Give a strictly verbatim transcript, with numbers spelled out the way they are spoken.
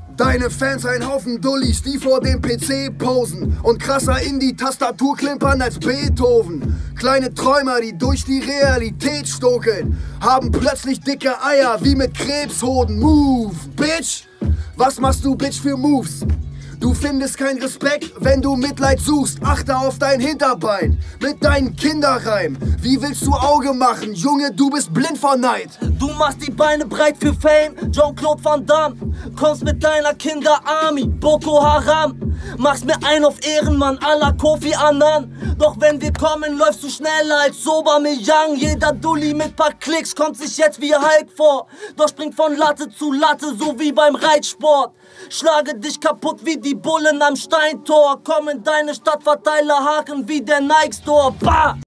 Deine Fans ein Haufen Dullis, die vor dem P C posen und krasser in die Tastatur klimpern als Beethoven. Kleine Träumer, die durch die Realität stokeln, haben plötzlich dicke Eier wie mit Krebshoden. Move, Bitch! Was machst du, Bitch, für Moves? Du findest keinen Respekt, wenn du Mitleid suchst. Achte auf dein Hinterbein mit deinen Kinderreim. Wie willst du Auge machen? Junge, du bist blind vor Neid. Du machst die Beine breit für Fame, Jean-Claude Van Damme. Kommst mit deiner Kinder-Army, Boko Haram. Machst mir ein auf Ehrenmann, à la Kofi Annan. Doch wenn wir kommen, läufst du schneller als Aubameyang. Jeder Dulli mit paar Klicks kommt sich jetzt wie Hulk vor. Doch springt von Latte zu Latte, so wie beim Reitsport. Schlage dich kaputt wie die Bullen am Steintor. Komm in deine Stadt, verteile Haken wie der Nike Store. Bah!